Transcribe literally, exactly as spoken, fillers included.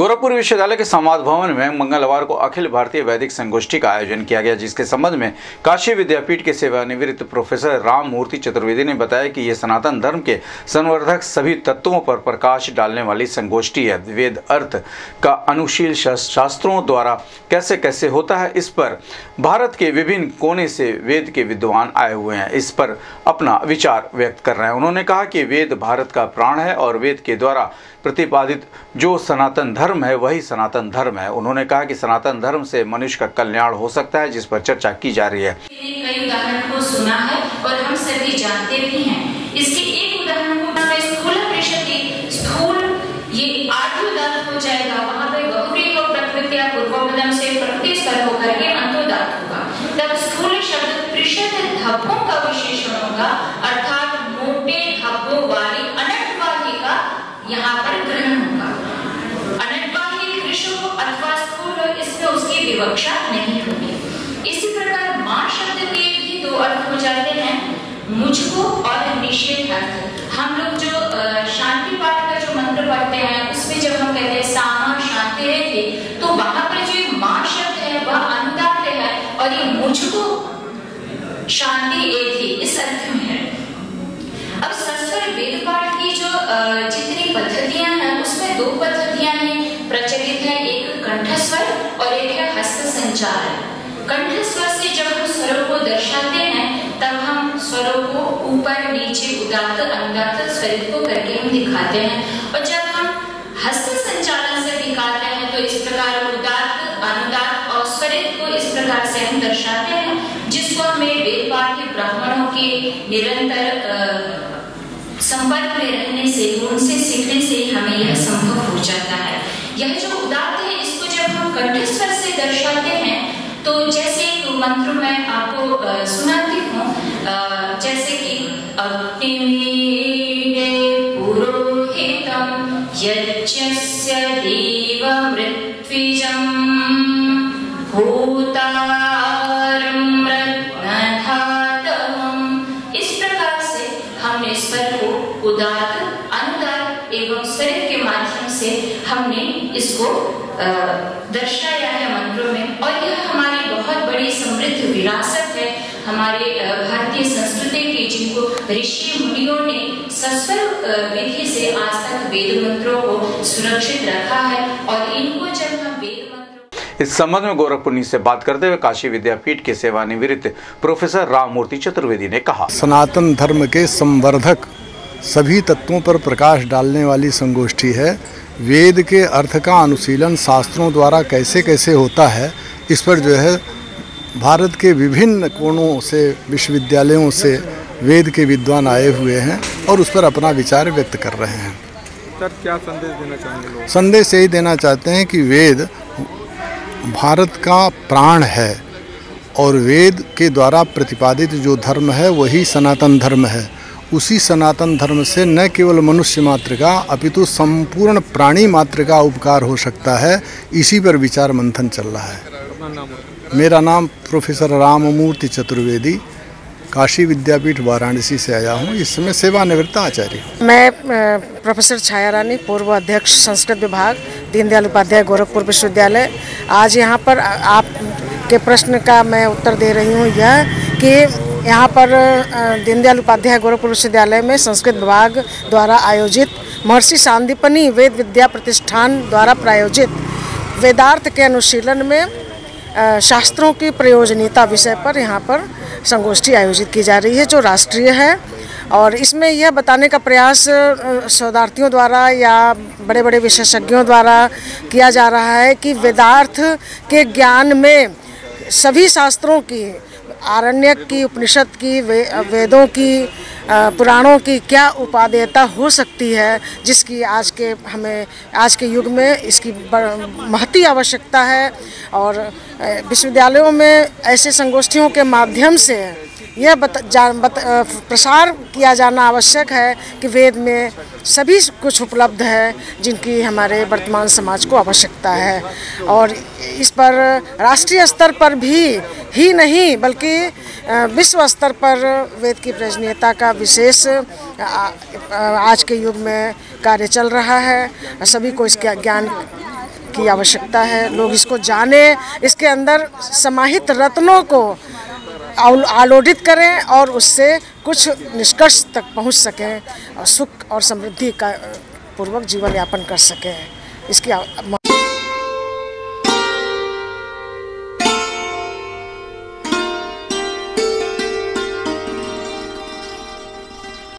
गोरखपुर विश्वविद्यालय के संवाद भवन में मंगलवार को अखिल भारतीय वैदिक संगोष्ठी का आयोजन किया गया, जिसके संबंध में काशी विद्यापीठ के सेवानिवृत्त प्रोफेसर राम मूर्ति चतुर्वेदी ने बताया कि ये सनातन धर्म के संवर्धक सभी तत्वों पर प्रकाश डालने वाली संगोष्ठी है। वेद अर्थ का अनुशील शास्त्रों द्वारा कैसे कैसे होता है, इस पर भारत के विभिन्न कोने से वेद के विद्वान आए हुए हैं, इस पर अपना विचार व्यक्त कर रहे हैं। उन्होंने कहा कि वेद भारत का प्राण है और वेद के द्वारा प्रतिपादित जो सनातन धर्म है वही सनातन धर्म है। उन्होंने कहा कि सनातन धर्म से मनुष्य का कल्याण हो सकता है, जिस पर चर्चा की जा रही है। कई उदाहरण को सुना है और हम सभी जानते भी हैं। इसके एक उदाहरण को स्थूल परिषद स्थूल ये आत्मोदात हो जाएगा, वहां पे गौरी को प्रकृति पूर्वोपदम से प्रकृति स्तर होकर के अंतोदात होगा। तब स्थूल शब्द परिषद धब्बों का विशेषण होगा, अर्थात मोटे धब्बों वाली अनटवाही का यहाँ पर ग्रहण होगा। अनटवाही कृष्ण अथवा स्थूल, इसमें उसकी विवक्षा नहीं होगी। इसी प्रकार मां शब्द के भी दो अर्थ हो जाते हैं, मुझको और निषेध अर्थ। हम लोग जो शांति पाठ का जो मंत्र पढ़ते हैं उसमें जब हम कहते हैं सामा शांति रहती, तो वहां पर जो मां शब्द है वह अनुदात है और ये मुझको शांति एथी इस अर्थ में है। अब संस्कृत वेद पाठ की जो जितनी पद्धतियां हैं उसमें दो पद्धतियां हैं प्रचलित है, एक कंठस्वर और एक है हस्त संचार। कंठस्वर से जब हम स्वरों को दर्शाते हैं तब हम स्वरों को ऊपर नीचे उदात्त अनुदात्त स्वरित को करके हम दिखाते हैं, और जब हम हस्त संचालन से दिखाते हैं तो इस प्रकार उदात्त अनुदात्त और स्वरित को इस प्रकार से हम दर्शाते हैं, जिसको हमें वेद पाठ के ब्राह्मणों के निरंतर संपर्क में रहने से, उनसे सीखने से हमें यह संभव हो जाता है। यह जो उदात्त है इसको जब हम कंठस्वर से दर्शाते हैं तो जैसे मंत्र में आपको सुनाती हूँ, जैसे कि अग्निमीडे पुरोहितम यज्ञस्य देवमृत्विजं भूतारं रत्नधातवम्। इस प्रकार से हमने स्वर को उदात्त अनुदात्त एवं स्वरित के माध्यम से हमने इसको दर्शाया है मंत्रों में, और यह हमारी बहुत बड़ी समृद्ध विरासत है हमारे भारतीय संस्कृति की, जिनको ऋषि मुनियों ने सस्वर विधि से आज तक वेद मंत्रों को सुरक्षित रखा है। और इनको जब हम वेद मंत्रों इस संबंध में गोरखपुर से बात करते हुए काशी विद्यापीठ के सेवानिवृत्त प्रोफेसर राम मूर्ति चतुर्वेदी ने कहा, सनातन धर्म के संवर्धक सभी तत्वों पर प्रकाश डालने वाली संगोष्ठी है। वेद के अर्थ का अनुशीलन शास्त्रों द्वारा कैसे कैसे होता है, इस पर जो है भारत के विभिन्न कोणों से विश्वविद्यालयों से वेद के विद्वान आए हुए हैं और उस पर अपना विचार व्यक्त कर रहे हैं। सर, क्या संदेश देना चाहेंगे लोग? संदेश यही देना चाहते हैं कि वेद भारत का प्राण है और वेद के द्वारा प्रतिपादित जो धर्म है वही सनातन धर्म है। उसी सनातन धर्म से न केवल मनुष्य मात्र का अपितु संपूर्ण प्राणी मात्र का उपकार हो सकता है। इसी पर विचार मंथन चल रहा है। मेरा नाम प्रोफेसर राम मूर्ति चतुर्वेदी, काशी विद्यापीठ वाराणसी से आया हूँ। इस समय सेवानिवृत्त आचार्य हूँ। मैं प्रोफेसर छाया रानी, पूर्व अध्यक्ष संस्कृत विभाग, दीनदयाल उपाध्याय गोरखपुर विश्वविद्यालय। आज यहाँ पर आपके प्रश्न का मैं उत्तर दे रही हूँ यह कि यहाँ पर दीनदयाल उपाध्याय गोरखपुर विश्वविद्यालय में संस्कृत विभाग द्वारा आयोजित महर्षि सांदीपनि वेद विद्या प्रतिष्ठान द्वारा प्रायोजित वेदार्थ के अनुशीलन में शास्त्रों की प्रयोजनीयता विषय पर यहाँ पर संगोष्ठी आयोजित की जा रही है, जो राष्ट्रीय है। और इसमें यह बताने का प्रयास शोधार्थियों द्वारा या बड़े बड़े विशेषज्ञों द्वारा किया जा रहा है कि वेदार्थ के ज्ञान में सभी शास्त्रों की, आरण्यक की, उपनिषद की, वे, वेदों की, पुराणों की क्या उपादेयता हो सकती है, जिसकी आज के हमें आज के युग में इसकी महती आवश्यकता है। और विश्वविद्यालयों में ऐसे संगोष्ठियों के माध्यम से यह बत, जा, बत, प्रसार किया जाना आवश्यक है कि वेद में सभी कुछ उपलब्ध है जिनकी हमारे वर्तमान समाज को आवश्यकता है। और इस पर राष्ट्रीय स्तर पर भी ही नहीं बल्कि विश्व स्तर पर वेद की प्रयोजनीयता का विशेष आज के युग में कार्य चल रहा है। सभी को इसका ज्ञान की आवश्यकता है। लोग इसको जाने, इसके अंदर समाहित रत्नों को आलोडित करें और उससे कुछ निष्कर्ष तक पहुंच सकें और सुख और समृद्धि का पूर्वक जीवन यापन कर सकें। इसकी